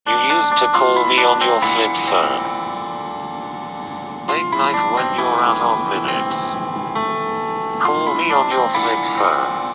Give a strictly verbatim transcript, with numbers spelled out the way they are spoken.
You used to call me on your flip phone. Late night when you're out of minutes. Call me on your flip phone.